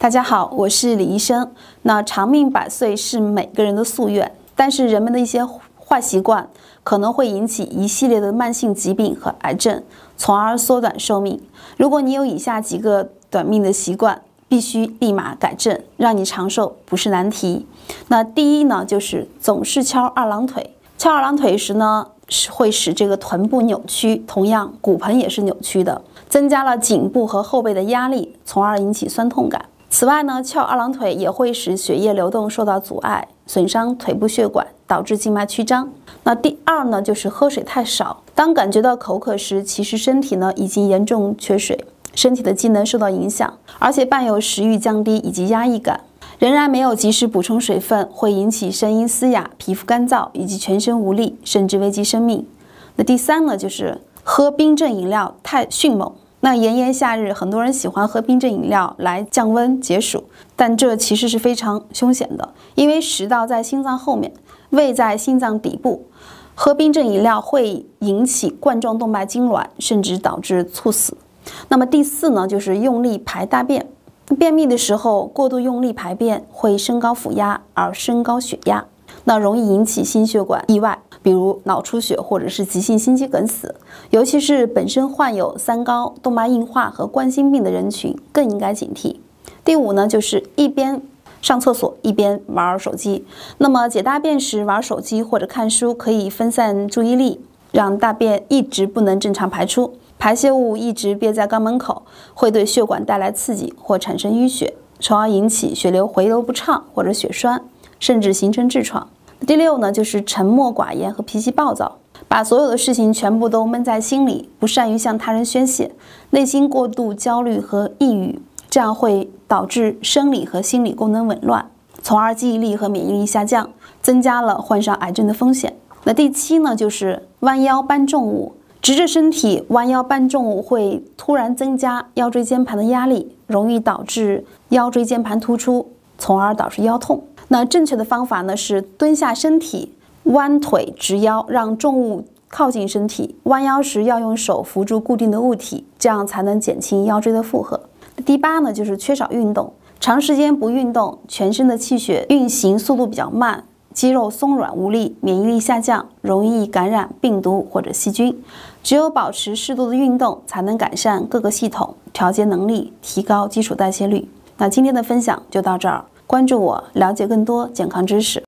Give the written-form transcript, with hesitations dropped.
大家好，我是李医生。那长命百岁是每个人的夙愿，但是人们的一些坏习惯可能会引起一系列的慢性疾病和癌症，从而缩短寿命。如果你有以下几个短命的习惯，必须立马改正，让你长寿不是难题。那第一呢，就是总是翘二郎腿。翘二郎腿时呢，会使这个臀部扭曲，同样骨盆也是扭曲的，增加了颈部和后背的压力，从而引起酸痛感。此外呢，翘二郎腿也会使血液流动受到阻碍，损伤腿部血管，导致静脉曲张。那第二呢，就是喝水太少。当感觉到口渴时，其实身体呢已经严重缺水，身体的机能受到影响，而且伴有食欲降低以及压抑感。仍然没有及时补充水分，会引起声音嘶哑、皮肤干燥以及全身无力，甚至危及生命。那第三呢，就是喝冰镇饮料太迅猛。那炎炎夏日，很多人喜欢喝冰镇饮料来降温解暑，但这其实是非常凶险的，因为食道在心脏后面，胃在心脏底部。喝冰镇饮料会引起冠状动脉痉挛，甚至导致猝死。那么第四呢，就是用力排大便。便秘的时候，过度用力排便会升高腹压，而升高血压，那容易引起心血管意外，比如脑出血或者是急性心肌梗死。尤其是本身患有三高、动脉硬化和冠心病的人群，更应该警惕。第五呢，就是一边上厕所一边玩手机。那么解大便时玩手机或者看书，可以分散注意力，让大便一直不能正常排出。排泄物一直憋在肛门口，会对血管带来刺激或产生淤血，从而引起血流回流不畅或者血栓，甚至形成痔疮。第六呢，就是沉默寡言和脾气暴躁，把所有的事情全部都闷在心里，不善于向他人宣泄，内心过度焦虑和抑郁，这样会导致生理和心理功能紊乱，从而记忆力和免疫力下降，增加了患上癌症的风险。那第七呢，就是弯腰搬重物。直着身体弯腰搬重物会突然增加腰椎间盘的压力，容易导致腰椎间盘突出，从而导致腰痛。那正确的方法呢是蹲下身体，弯腿直腰，让重物靠近身体。弯腰时要用手扶住固定的物体，这样才能减轻腰椎的负荷。第八呢，就是缺少运动。长时间不运动，全身的气血运行速度比较慢，肌肉松软无力，免疫力下降，容易感染病毒或者细菌。只有保持适度的运动，才能改善各个系统调节能力，提高基础代谢率。那今天的分享就到这儿，关注我，了解更多健康知识。